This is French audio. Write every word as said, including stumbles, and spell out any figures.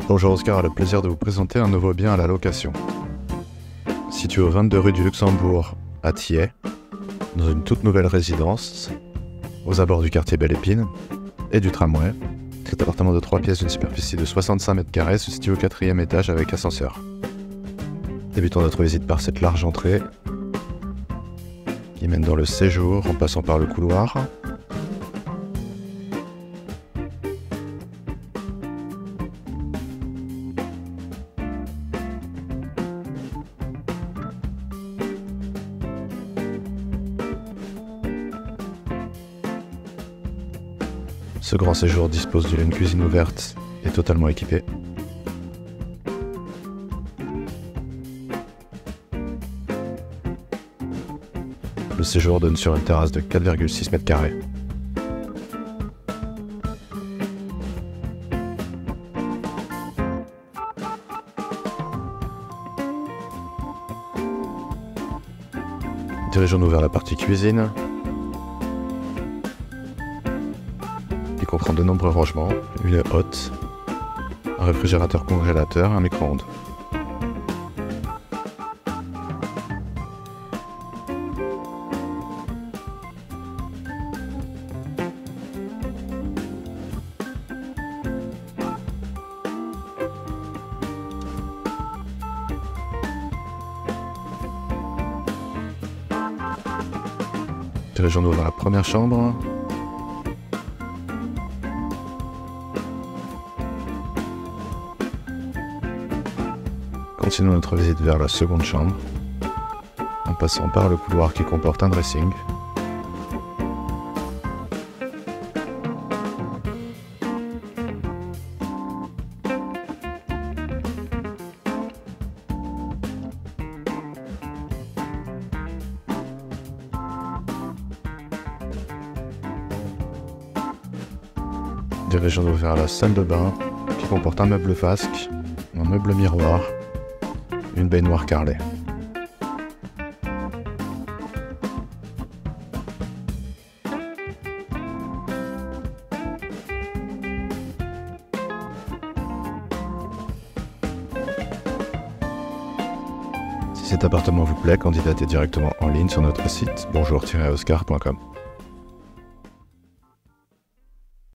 Bonjour Oscar, a le plaisir de vous présenter un nouveau bien à la location. Situé au vingt-deux rue du Luxembourg à Thiais, dans une toute nouvelle résidence, aux abords du quartier Belle-Épine et du tramway, cet appartement de trois pièces d'une superficie de soixante-cinq mètres carrés se situe au quatrième étage avec ascenseur. Débutons notre visite par cette large entrée qui mène dans le séjour en passant par le couloir. Ce grand séjour dispose d'une cuisine ouverte et totalement équipée. Le séjour donne sur une terrasse de quatre virgule six mètres carrés. Dirigeons-nous vers la partie cuisine, qui comprend de nombreux rangements, une hotte, un réfrigérateur congélateur, un micro-ondes. Dirigeons-nous vers la première chambre. Continuons notre visite vers la seconde chambre, en passant par le couloir qui comporte un dressing. Dirigeons-nous vers la salle de bain, qui comporte un meuble vasque, un meuble miroir, une baignoire carrelée. Si cet appartement vous plaît, candidatez directement en ligne sur notre site bonjour tiret oscar point com.